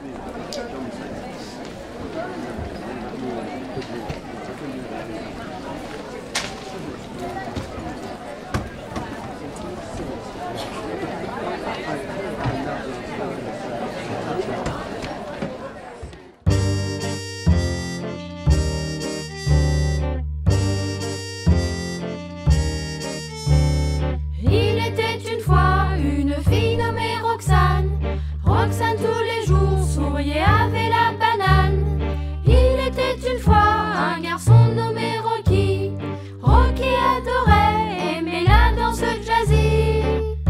Roxane tous les jours souriait, avait la banane. Il était une fois un garçon nommé Rocky. Rocky adorait aimer la danse jazzy.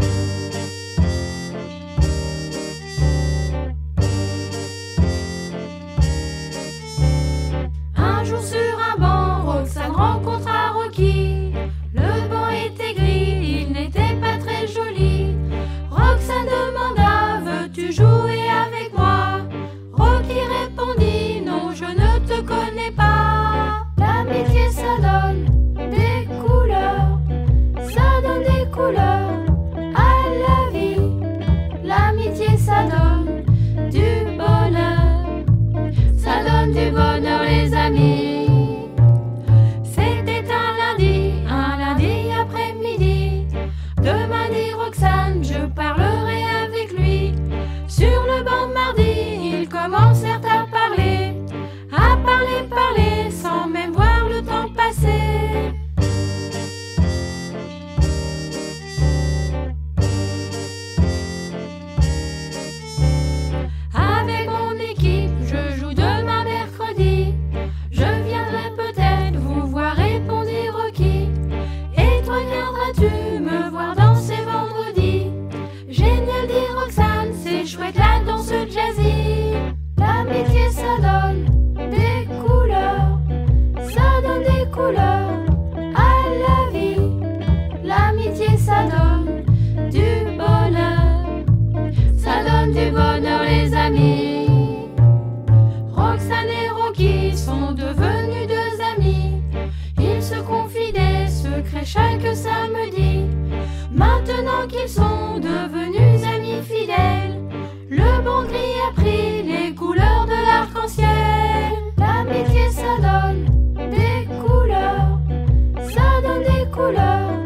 Un jour sur un banc, Roxane rencontra Rocky. Le banc était gris, il n'était pas très joli. Roxane demanda: veux-tu jouer avec moi? Rocky répondit: non, je ne te connais pas. L'amitié ça donne des couleurs, ça donne des couleurs à la vie. L'amitié ça donne du bonheur, ça donne du bonheur les amis. C'était un lundi après-midi. Demain dit Roxane, je parlerai avec lui. Sur le banc mardi, ils commencèrent à parler, sans même voir le temps passer. Avec mon équipe, je joue demain mercredi. Je viendrai peut-être vous voir, répondit Rocky. Et toi viendras-tu me voir danser vendredi? Génial dit Roxane, c'est chouette la danse jazzy. L'amitié ça donne des couleurs, ça donne des couleurs à la vie. L'amitié ça donne du bonheur, ça donne du bonheur les amis. Roxane et Rocky sont devenus deux amis. Ils se confient des secrets chaque samedi. Maintenant qu'ils sont devenus amis fidèles, le bon gris a pris les couleurs de l'arc-en-ciel. L'amitié ça donne des couleurs, ça donne des couleurs